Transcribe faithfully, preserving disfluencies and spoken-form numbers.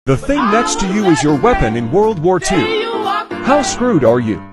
The thing next to you is your weapon in World War Two. How screwed are you?